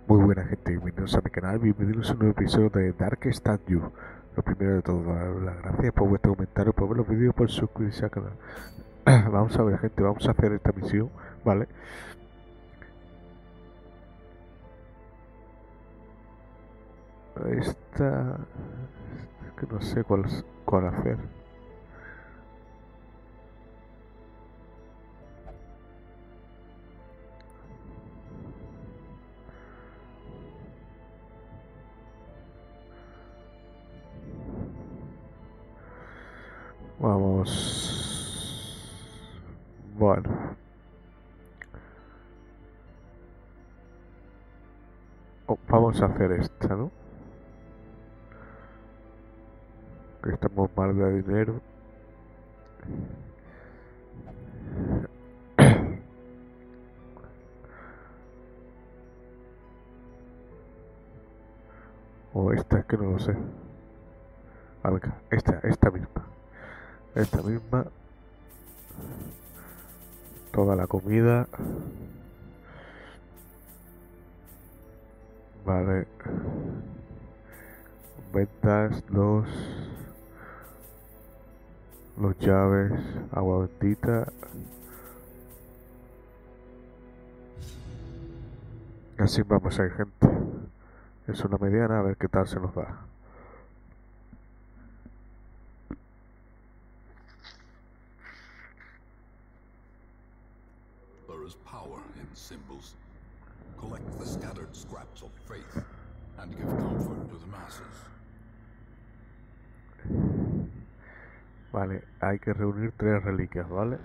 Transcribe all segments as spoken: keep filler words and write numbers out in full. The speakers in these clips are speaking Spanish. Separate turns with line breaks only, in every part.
Muy buena gente, bienvenidos a mi canal, bienvenidos a un nuevo episodio de Darkest Dungeon. Lo primero de todo, daros las gracias por vuestro comentario, por ver los vídeos, por suscribirse al canal. Vamos a ver gente, vamos a hacer esta misión, ¿vale? Esta... es que no sé cuál, cuál hacer. Vamos... Bueno... Oh, vamos a hacer esta, ¿no? Que estamos mal de dinero. O esta, es que no lo sé. Ah, venga, esta, esta misma. Esta misma. Toda la comida. Vale. Ventas, los... Los llaves, agua bendita. Así vamos a ir, gente. Es una mediana, a ver qué tal se nos da.
There is power in symbols. Collect the scattered scraps of faith and give comfort to the masses.
Vale, hay que reunir tres reliquias, ¿vale?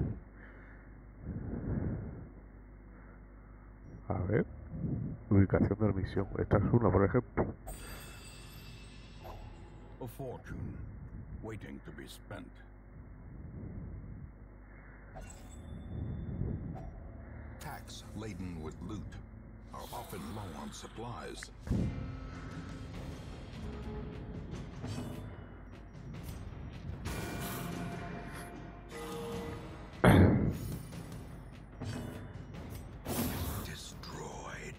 A ver. Ubicación de la misión. Esta es una, por ejemplo.
A fortune waiting to be spent. Tax laden with loot are often low on supplies. Destroyed.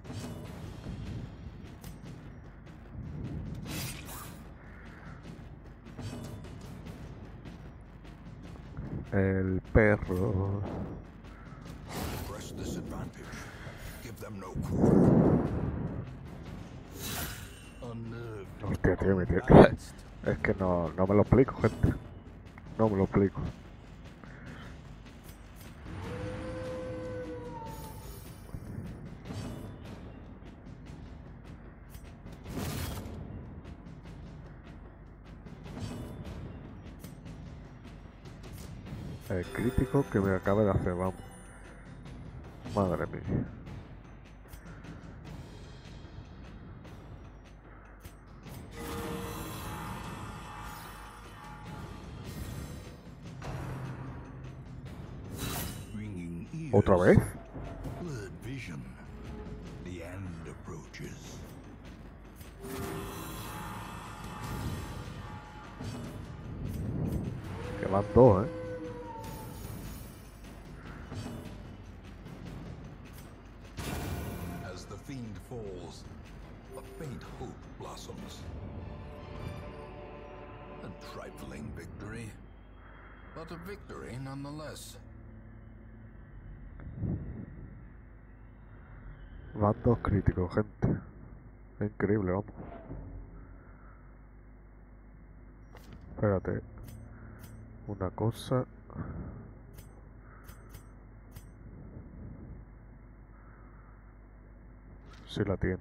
El perro.
Press this advantage. Give them no quarter. Unnerved.
Hostia, tío, me tiene...
Balanced.
Es que no, no me lo explico, gente. No me lo explico. El crítico que me acaba de hacer, vamos. Madre mía.
Ringing ears.
¿Otra vez?
Blurred vision. The end approaches.
Que van dos, ¿eh?
As the fiend falls, a faint hope blossoms. A trifling victory, but a victory nonetheless.
Van dos críticos, gente. Es increíble, vamos. Espérate. Una cosa. Sí la tiene.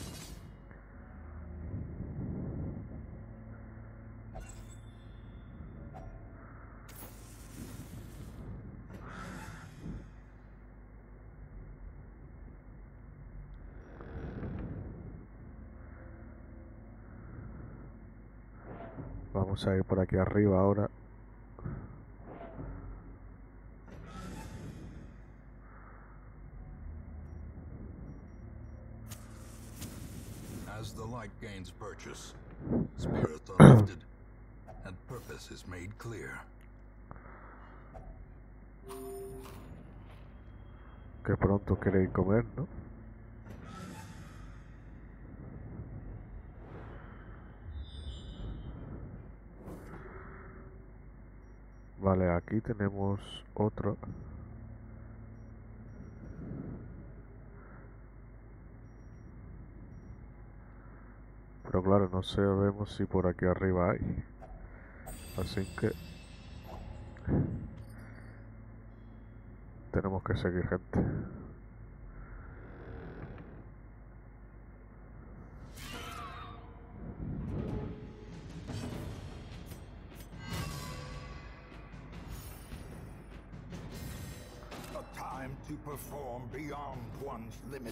Vamos a ir por aquí arriba ahora.
As the light gains purchase, spirits are lifted, and purpose is made clear.
Que pronto queréis comer, ¿no? Vale, aquí tenemos otro. Pero claro, no sabemos si por aquí arriba hay. Así que tenemos que seguir, gente.
A time to perform beyond one's limits.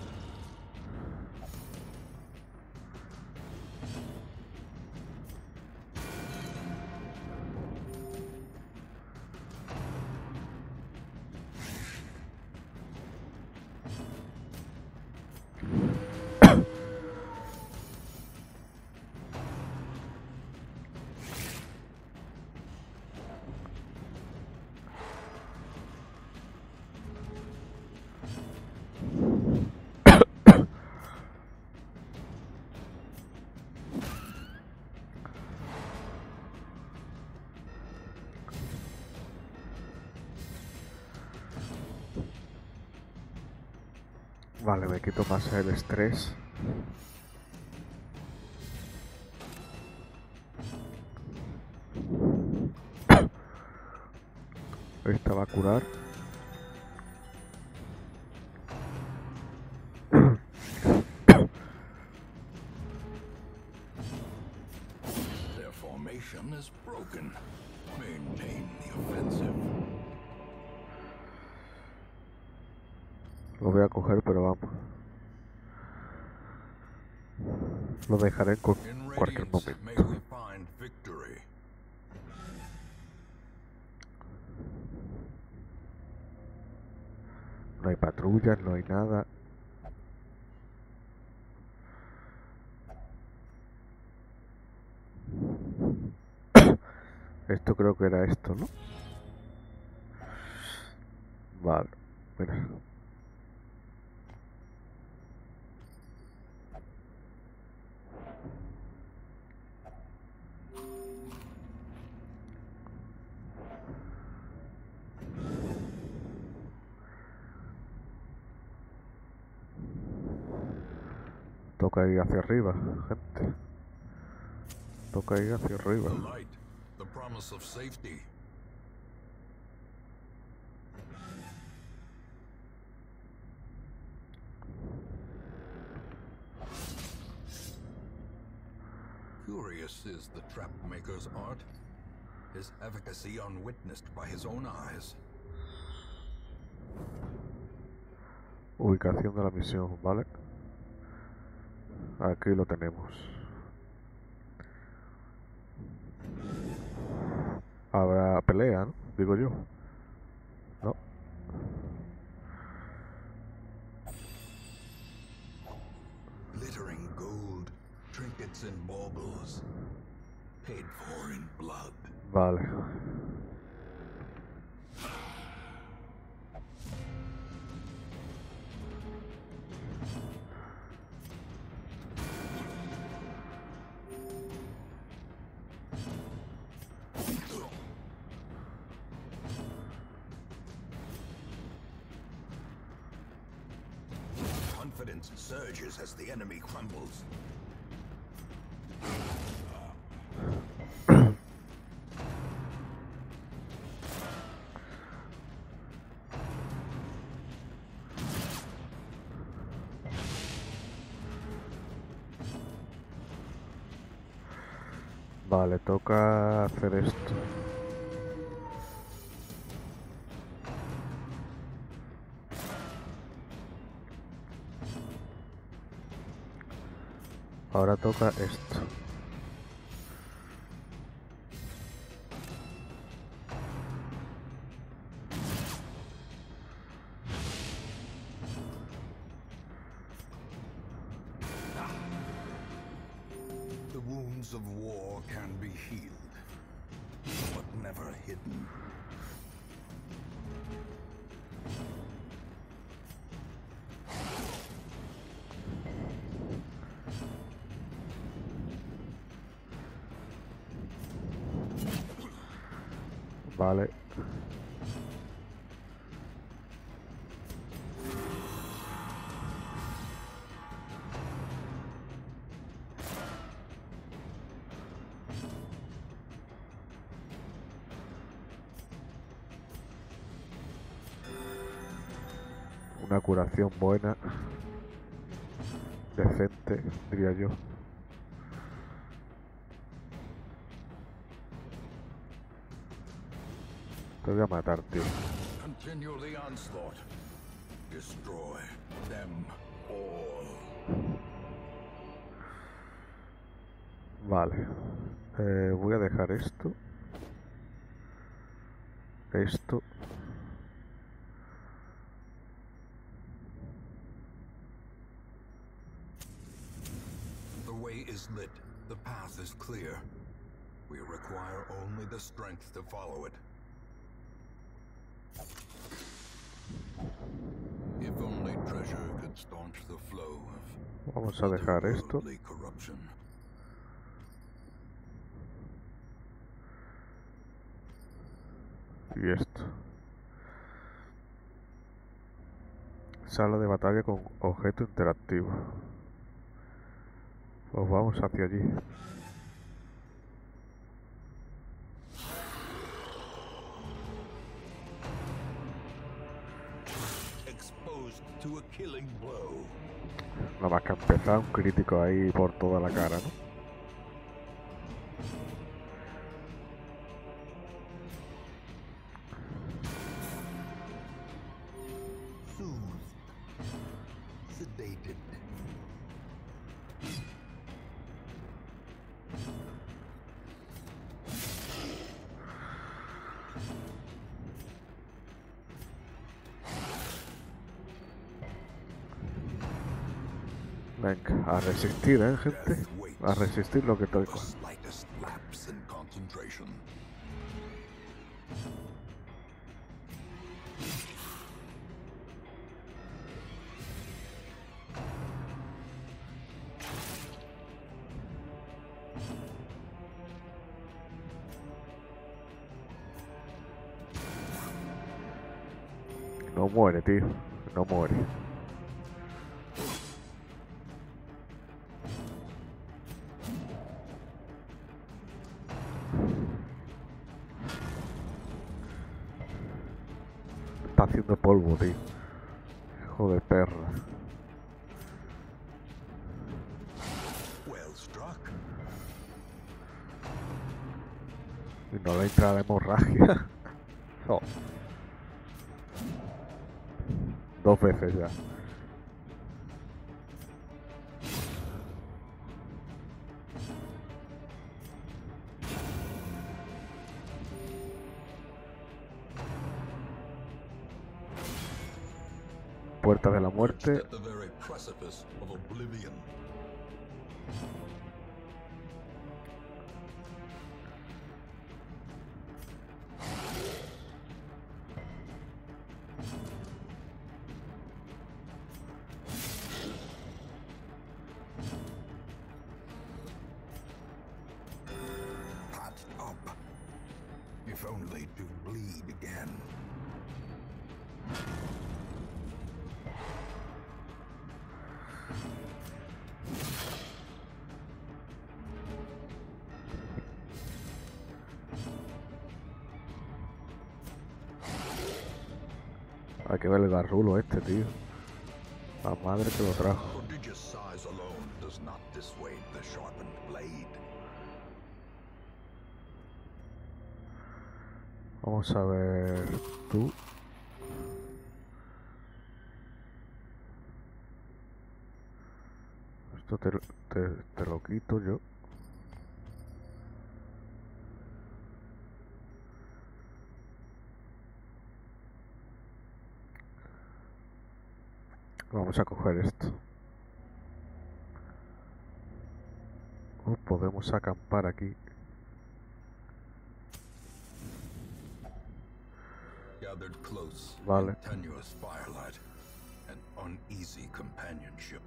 Vale, me quito más el estrés. Esta va a curar.
Their formation is broken. Maintain the offensive.
Lo voy a coger, pero vamos. Lo dejaré en cu-
In
cualquier
Radiance, may
momento.
we find victory.
No hay patrullas, no hay nada. Esto creo que era esto, ¿no? Vale, mira. Toca ir hacia arriba, gente. Toca ir hacia arriba.
The light, the promise of safety. Curious is the trap maker's art. His efficacy unwitnessed by his own eyes.
Ubicación de la misión, ¿vale? Aquí lo tenemos. Habrá pelea, ¿no? Digo yo. No.
Glittering gold, trinkets and baubles, paid for in blood.
Vale.
Confidence surges as the enemy crumbles.
Vale, toca hacer esto. Ahora toca esto.
The wounds of war can be healed, but never hidden.
Vale. Una curación buena, decente, diría yo. Te voy a matar, tío.
Continue the onslaught. Destroy them all.
Vale. Eh, voy a dejar esto. Esto.
The way is lit. The path is clear. We require only the strength to follow it. If only treasure could staunch the flow of
Vamos a dejar esto.
otherworldly corruption.
Y esto. Sala de batalla con objeto interactivo. Pues vamos hacia allí.
Exposed to a killing blow.
Nada más que empezar un crítico ahí por toda la cara, ¿no?
Soothed. Sedated.
Venga, a resistir, ¿eh, gente?
Death waits
A resistir lo que
for
toca.
the slightest lapse in concentration.
No muere, tío. No muere. Está haciendo polvo, tío. Hijo de perra.
Well struck.
Y no le entra la hemorragia. No. Dos veces ya. Puerta de la muerte.
At the very precipice of oblivion. Patched up. If only to bleed again.
Hay que ver el garrulo este, tío. La madre que lo trajo.
Prodigious size alone does not dissuade the sharpened blade.
Vamos a ver tú. Esto te, te, te lo quito yo. Vamos a coger esto. O podemos acampar aquí.
Gathered close
Vale.
in tenuous firelight, an uneasy companionship.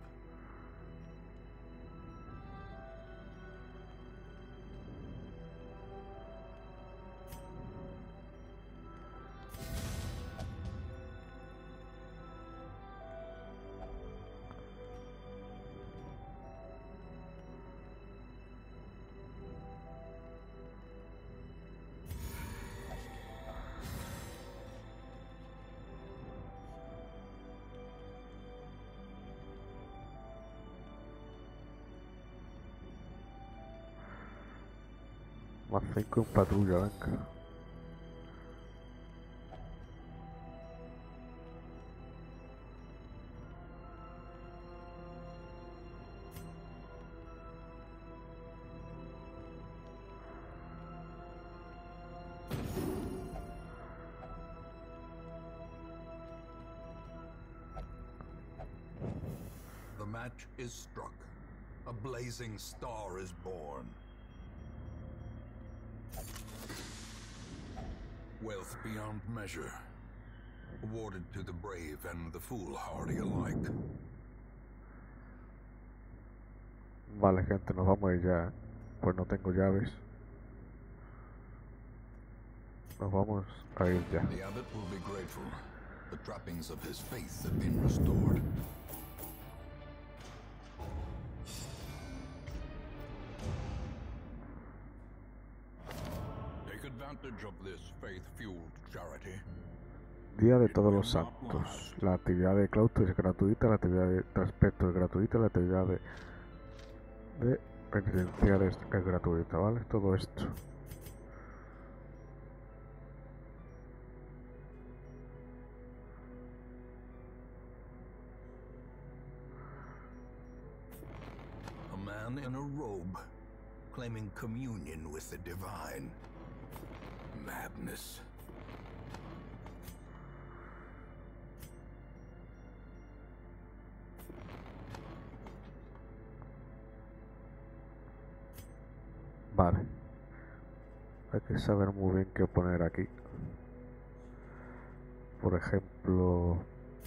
Más cinco en patrulla, venga.
The match is struck. A blazing star is born. Wealth beyond measure, awarded to the brave and the foolhardy alike.
Vale, gente, nos vamos a ir ya. Pues no tengo llaves. Nos vamos a ir ya.
The abbot will be grateful. The trappings of his faith have been restored. Take advantage of this faith-fueled charity.
Día de Todos los Santos. La actividad de claustro es gratuita, la actividad de transporte es gratuita, la actividad de, de penitenciarios es gratuita, ¿vale? Todo esto.
A man in a robe, claiming communion with the divine. Madness.
Vale. Hay que saber muy bien qué poner aquí. Por ejemplo...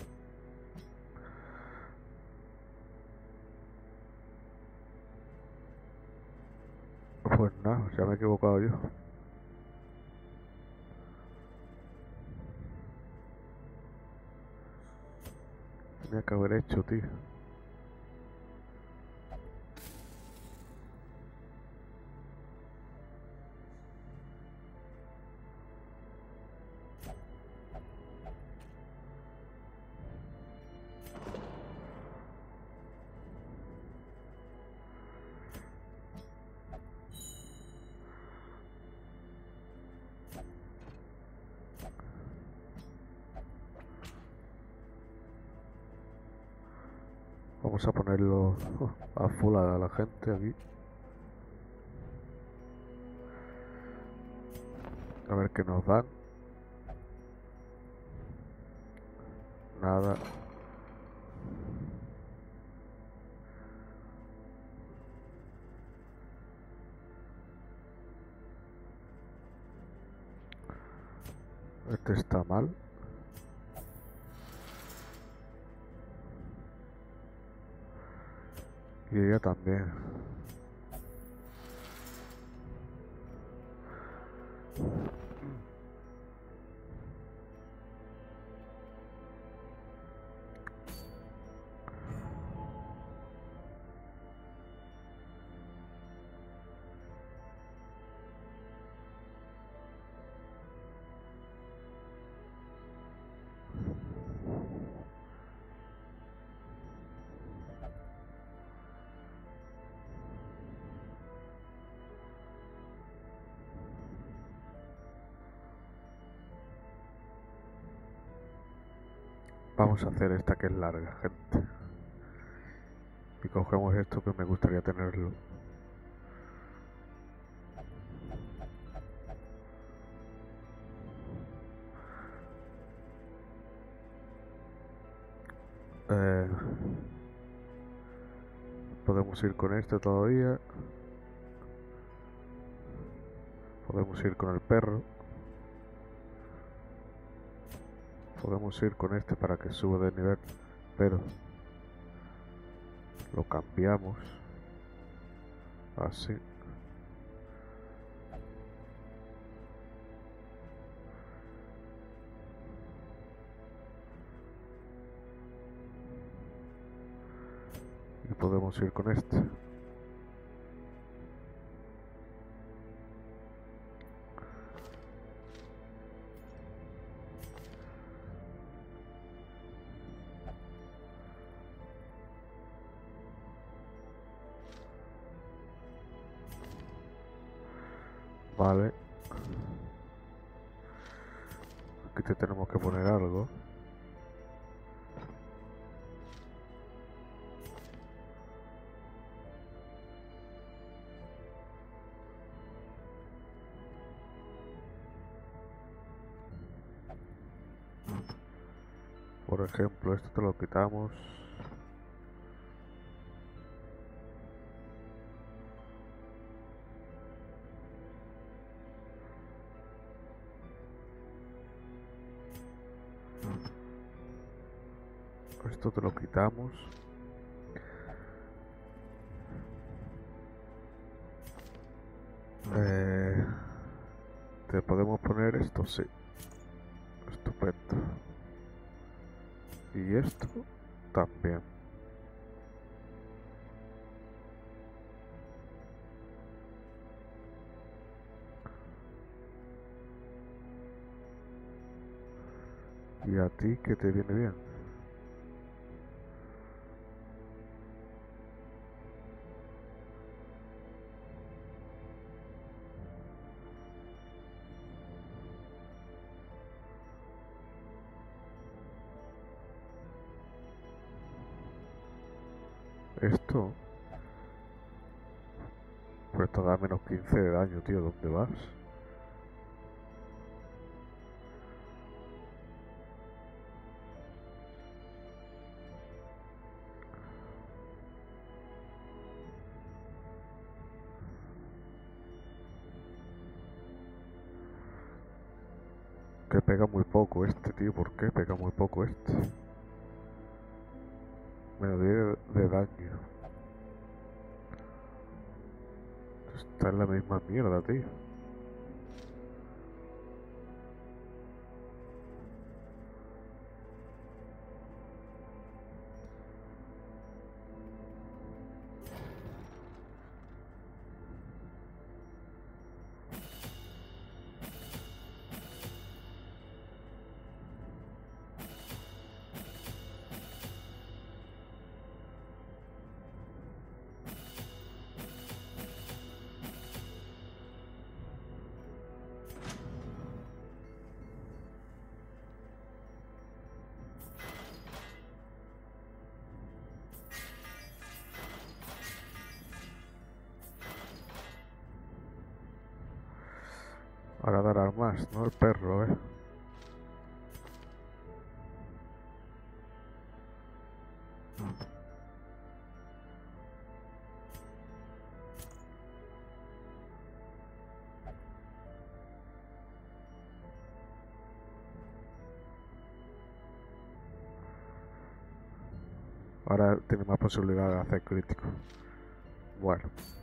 Pues nada, ya me he equivocado yo. Tenía que haber hecho, tío. Vamos a ponerlo a full a la gente aquí. A ver qué nos dan. Nada. Este está mal. Y ella también. Vamos a hacer esta que es larga, gente. Y cogemos esto que me gustaría tenerlo. Eh, podemos ir con este todavía. Podemos ir con el perro. Podemos ir con este para que suba de nivel, pero lo cambiamos así. Y podemos ir con este. Vale. Aquí te tenemos que poner algo. Por ejemplo, esto te lo quitamos. Esto te lo quitamos. Eh, te podemos poner esto, sí. Estupendo. Y esto también. ¿Y a ti qué te viene bien? Esto. Pues esto da menos quince de daño, tío. ¿Dónde vas? Que pega muy poco este, tío. ¿Por qué pega muy poco este? Menos diez de daño. Está en la misma mierda, tío. Ahora dará más, ¿no? El perro, eh. Ahora tiene más posibilidad de hacer crítico. Bueno.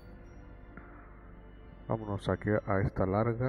Vámonos aquí a esta larga.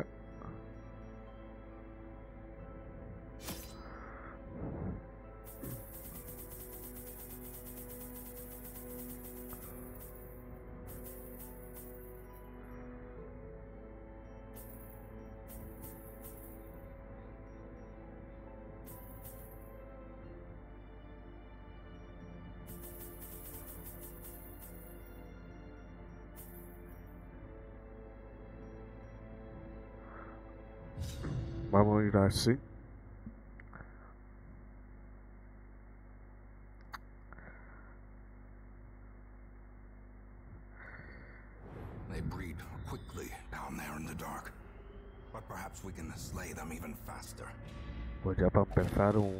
Vamos a ir así.
They breed quickly down there in the dark, but perhaps we can slay them even faster.
Pues ya para empezar un...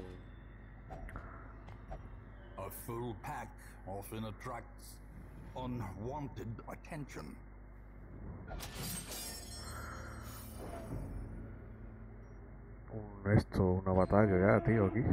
A full pack often attracts unwanted attention.
un esto, una batalla ya, tío, aquí.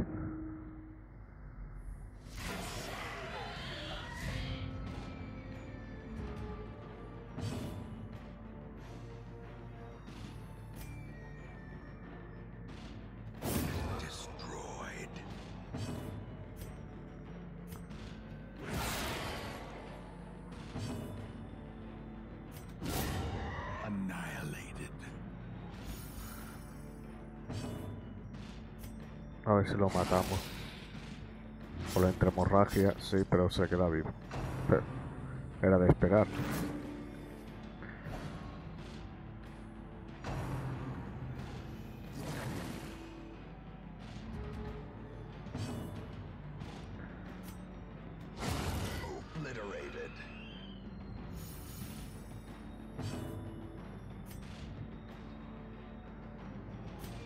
A ver si lo matamos. Por la entremorragia, sí, pero se queda vivo. Pero era de esperar.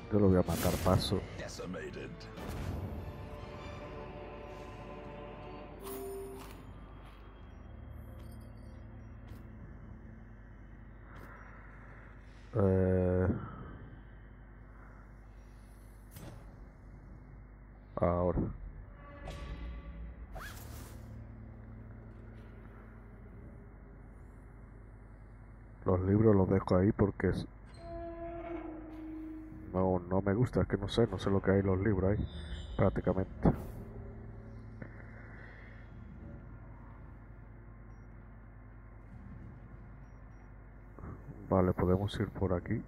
Yo lo voy a matar, paso.
Decimated.
Eh... Ahora. Los libros los dejo ahí porque es... no, no me gusta, es que no sé, no sé lo que hay en los libros ahí, prácticamente. Vale, podemos ir por aquí.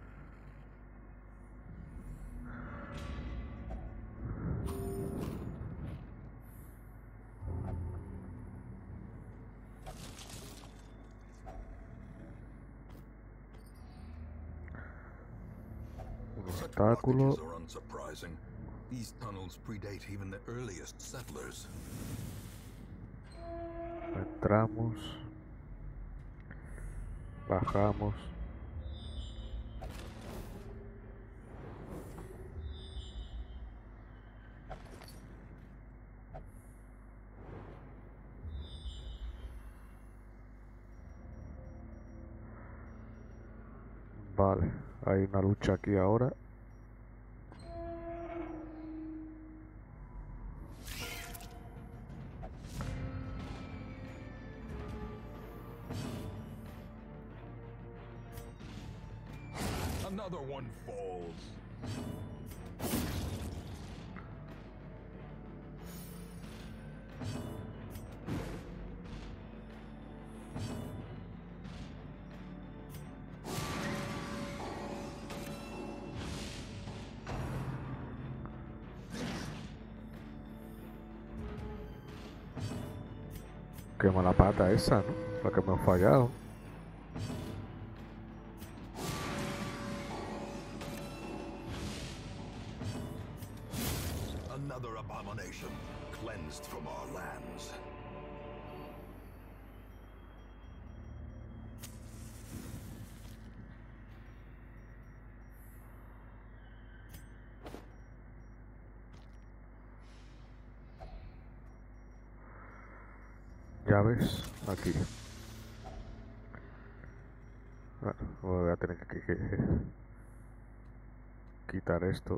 Un
Such
obstáculo.
blockages are unsurprising. These tunnels predate even the earliest settlers.
Entramos. Bajamos. Vale, hay una lucha aquí ahora.
Another one falls. Qué mala pata esa, ¿no? La que me ha fallado. Another abomination cleansed from our lands.
Llaves, aquí. Bueno, voy a tener que, que, que quitar esto.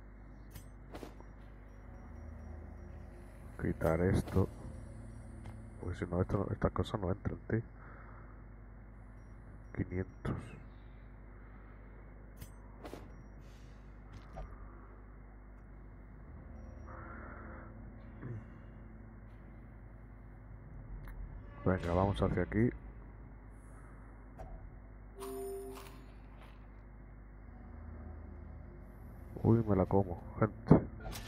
Quitar esto. Porque si no, esto, estas cosas no entran, tío. quinientos. Venga, vamos hacia aquí. Uy, me la como, gente.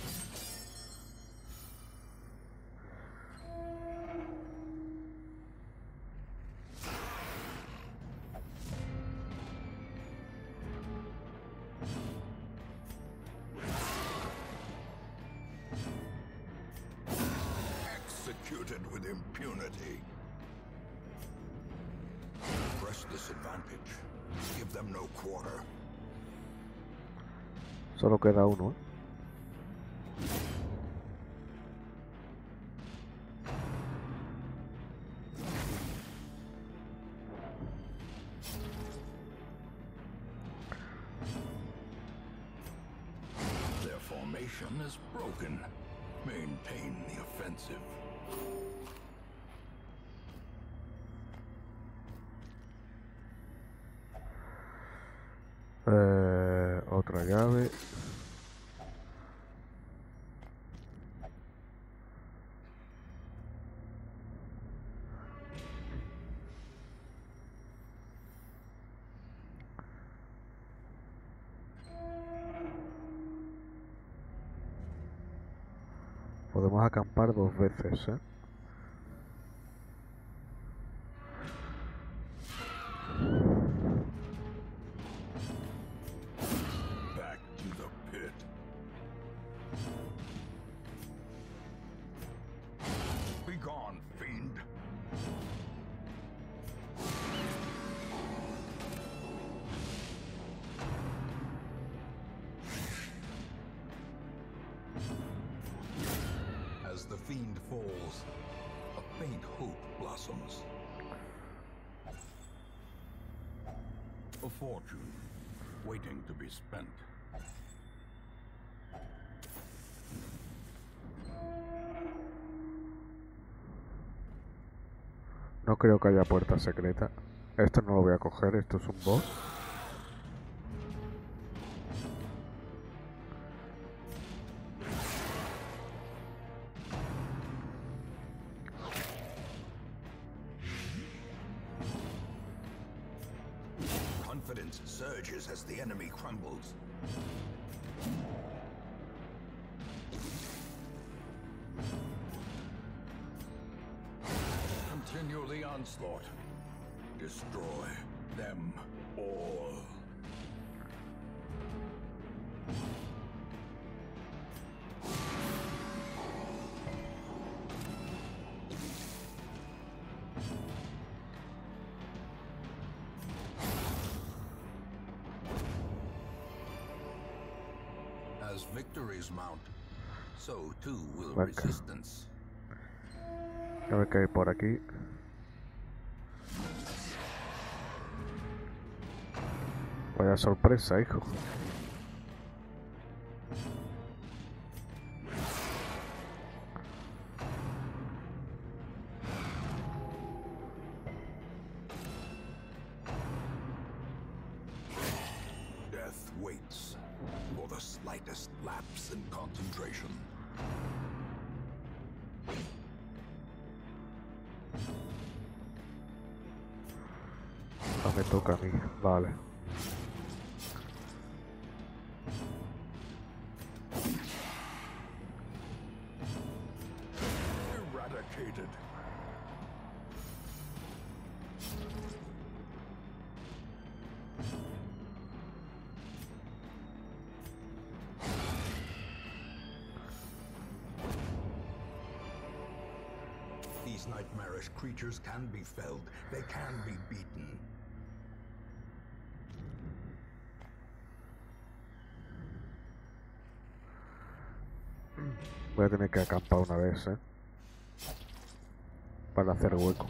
Executed with impunity. Press this advantage. Give them no quarter.
Solo queda uno, ¿eh?
Their formation is broken. Maintain the offensive.
Eh, otra llave. Podemos acampar dos veces, ¿eh?
Back to the pit. Be gone, fiend. fiend falls, a faint hope blossoms. A fortune waiting to be spent.
No creo que haya puerta secreta. Esto no lo voy a coger, esto es un boss.
Confidence surges as the enemy crumbles. Continue the onslaught. Destroy them all. As victories mount, so too will
Venga.
resistance.
A ver qué hay por aquí. Vaya sorpresa, hijo.
Death waits for the slightest lapse in concentration.
No me toca a mí, vale.
Eradicated. These nightmarish creatures can be felled. They can be beaten.
Voy a tener que acampar una vez, ¿eh? Para hacer hueco.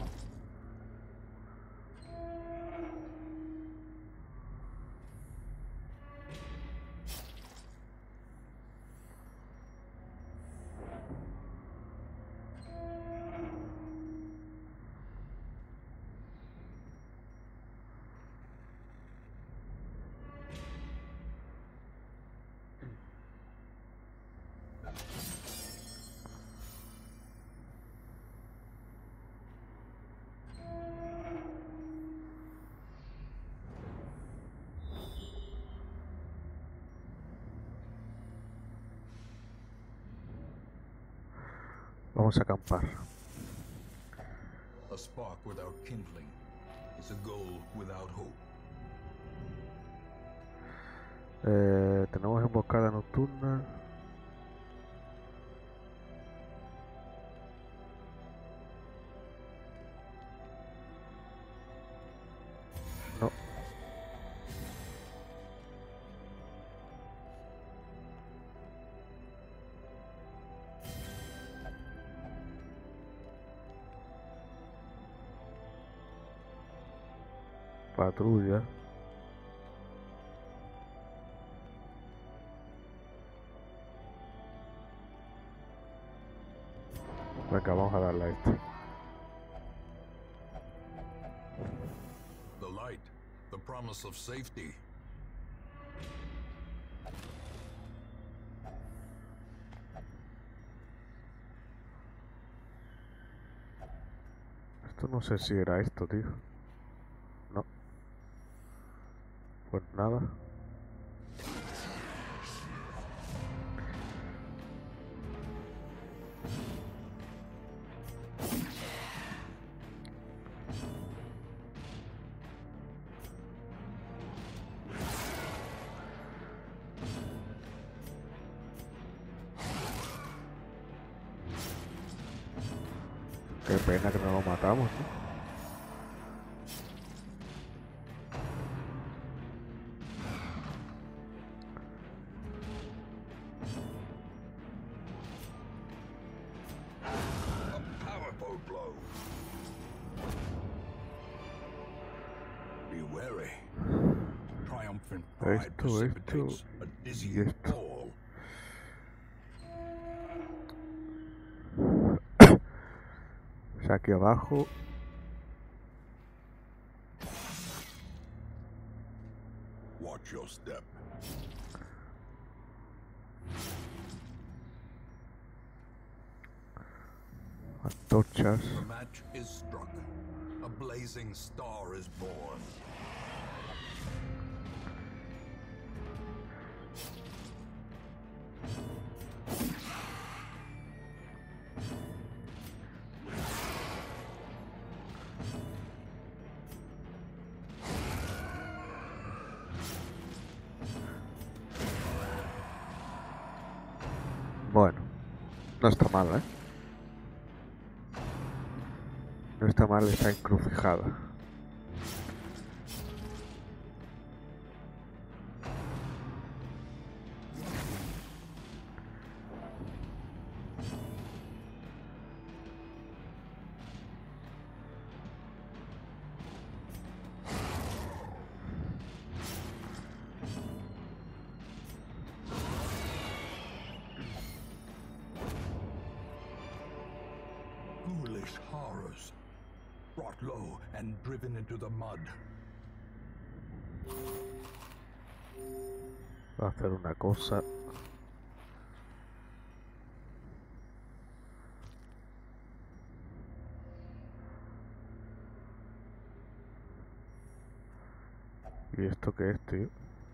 Vamos a acampar.
A spark without kindling is a goal without hope.
Eh, tenemos emboscada nocturna. No. Patrulla. Venga, vamos a darle a este.
The light, the promise of safety.
Esto no sé si era esto, tío. No. Pues nada. Qué pena que no lo matamos, ¿no?
wary. Triumphant pride
Esto,
precipitates
esto
a
y
dizzying
esto.
fall.
O sea, aquí abajo.
Watch your step.
Antorchas.
The match is struck. A blazing star is born.
Bueno, no está mal, ¿eh? No está mal esa encrucijada.
Ghoulish horrors, brought low and driven into the mud.
Voy a hacer una cosa. ¿Y esto qué es, tío?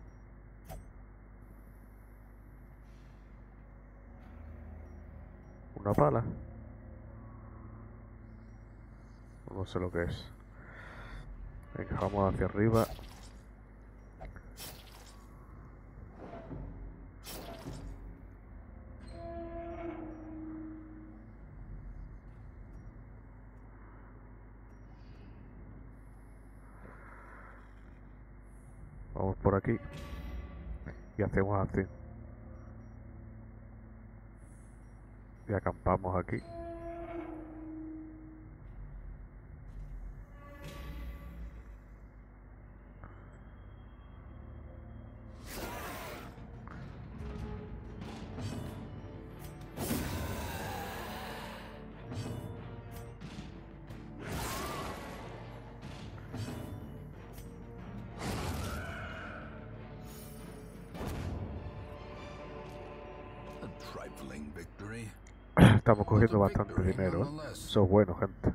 ¿Una pala? No sé lo que es. Venga, vamos hacia arriba. Vamos por aquí. Y hacemos así. Y acampamos aquí.
A trifling victory.
Estamos cogiendo bastante dinero, ¿eh? Eso es bueno, gente.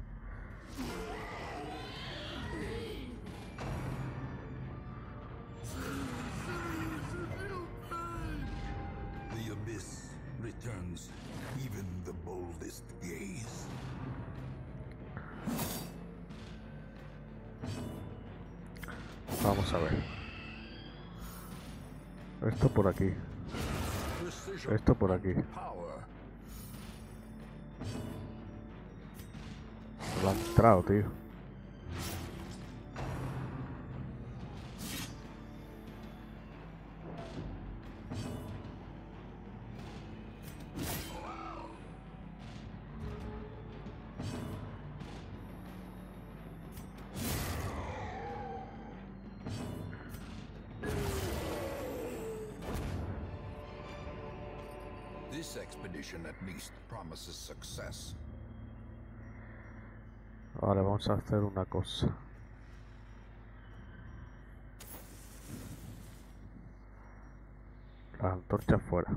The abyss returns even the boldest gaze.
Vamos a ver. Esto por aquí.
Precision
Esto por aquí.
and power.
Lo han entrado, tío.
This expedition at least promises success.
Vale, vamos a hacer una cosa. Las antorchas fuera.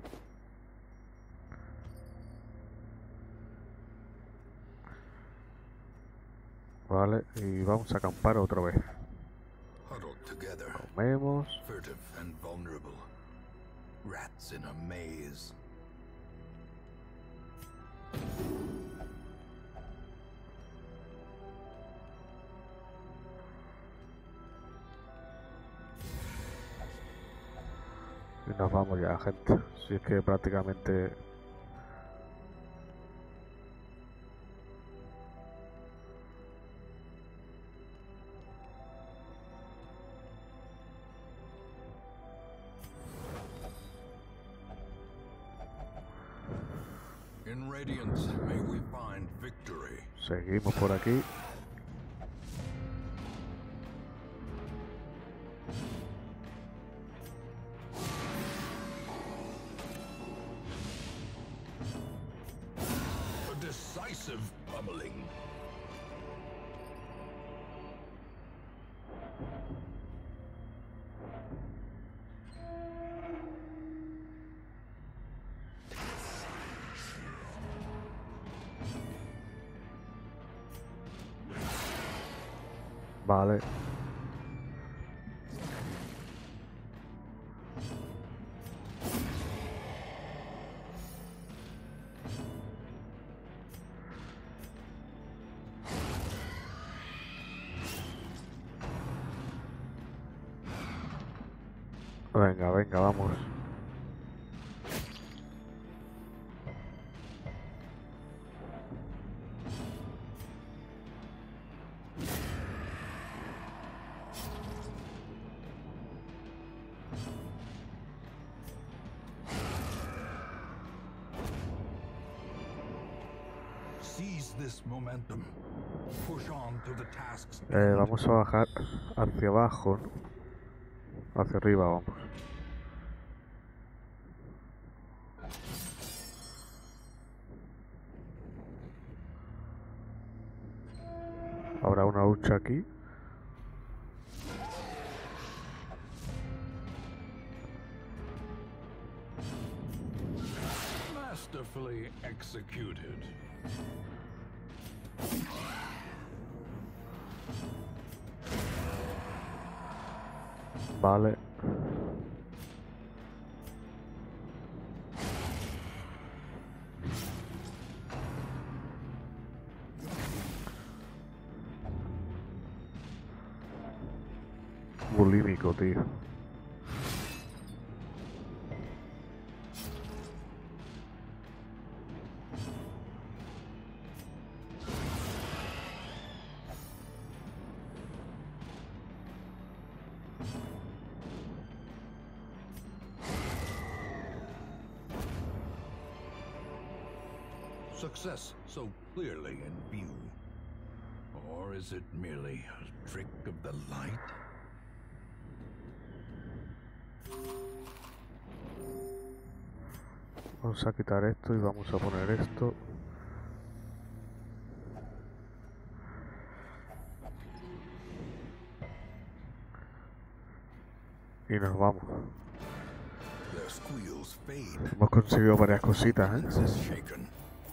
Vale, y vamos a acampar otra vez.
Huddled together,
Comemos.
furtive and vulnerable. Rats in a maze.
Y nos vamos ya, gente. Si es que prácticamente...
In Radiance, may we find victory.
Seguimos por aquí.
massive pummeling.
Vale. Venga, venga, vamos.
Seize this momentum. Push on to the tasks.
Eh, vamos a bajar hacia abajo, ¿no? Hacia arriba, vamos. Habrá una hucha aquí.
Masterfully executed.
Vale. Bulímico, tío.
Success so clearly in view. Or is it merely a trick of the light?
Vamos a quitar esto y vamos a poner esto. Y nos vamos.
Their squeals fade.
Hemos conseguido varias cositas, ¿eh?
Senses shaken.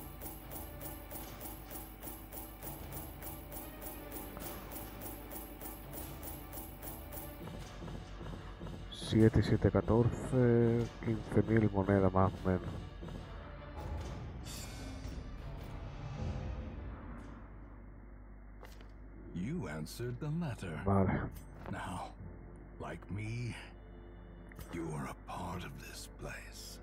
siete, siete, catorce, quince mil monedas más o menos.
You answered the letter.
Vale.
Now, like me, you are a part of this place.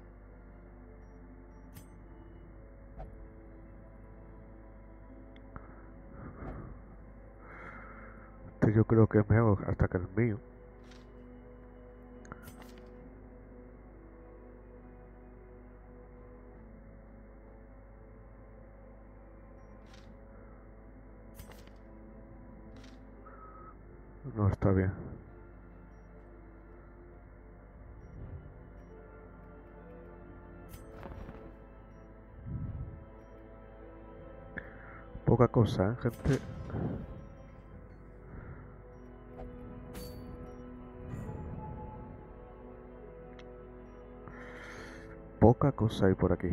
Este yo creo que es mejor hasta que el mío. No está bien. Poca cosa, ¿eh, gente? Poca cosa hay por aquí.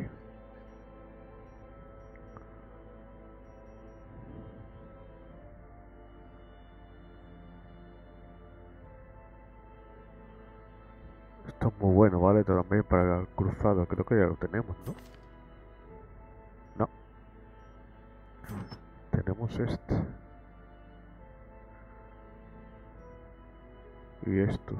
Esto es muy bueno, ¿vale? También para el cruzado. Creo que ya lo tenemos, ¿no? No. Tenemos este. Y esto.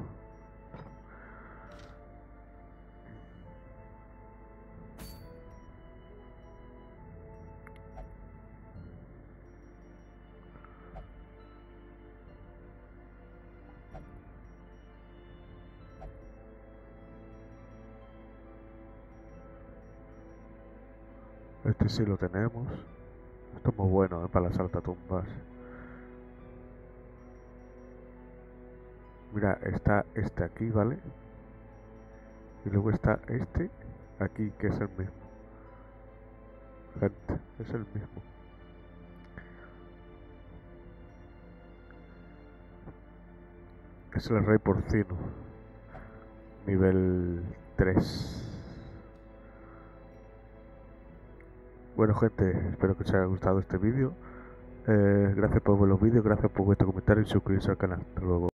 Este sí lo tenemos. Esto es muy bueno, ¿eh? Para las saltatumbas. Mira, está este aquí, ¿vale? Y luego está este aquí, que es el mismo. gente, es el mismo. Es el rey porcino, nivel tres. Bueno gente, espero que os haya gustado este vídeo. Eh, gracias por ver los vídeos, gracias por vuestro comentario y suscribirse al canal. Hasta luego.